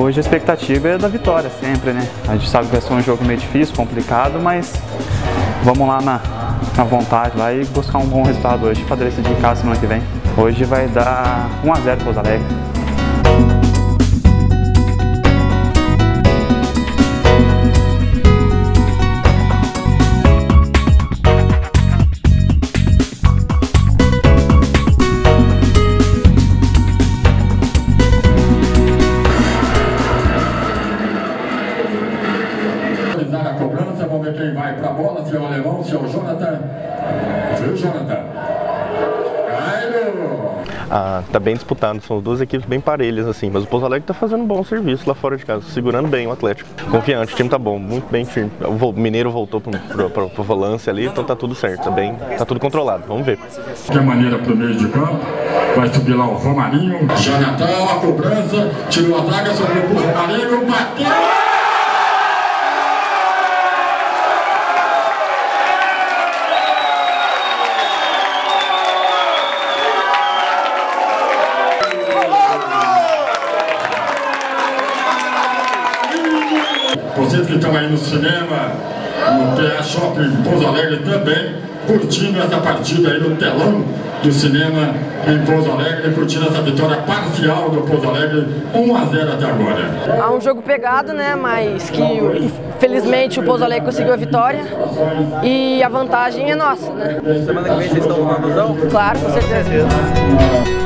Hoje a expectativa é da vitória sempre, né? A gente sabe que vai ser um jogo meio difícil, complicado, mas vamos lá na vontade lá e buscar um bom resultado hoje para decidir em casa semana que vem. Hoje vai dar 1 a 0 para o Pouso Alegre. A cobrança, vamos ver quem vai para a bola, se é o alemão, se é o Jonathan. Viu, Jonathan? Tá bem disputado, são duas equipes bem parelhas assim, mas o Pouso Alegre tá fazendo um bom serviço lá fora de casa, segurando bem o Atlético. Confiante, o time tá bom, muito bem firme. O Mineiro voltou pro volância ali, então tá tudo certo, tá tudo controlado, vamos ver. De maneira pro meio de campo, vai subir lá o Romarinho. Jonathan, a cobrança, tirou a zaga, subiu pro Romarinho, bateu! Vocês que estão aí no cinema, no PA Shopping Pouso Alegre também, curtindo essa partida aí no telão do cinema em Pouso Alegre, curtindo essa vitória parcial do Pouso Alegre, 1 a 0 até agora. Há um jogo pegado, né, mas que felizmente o Pouso Alegre conseguiu a vitória e a vantagem é nossa, né? Semana que vem vocês estão com uma ilusão? Claro, com certeza.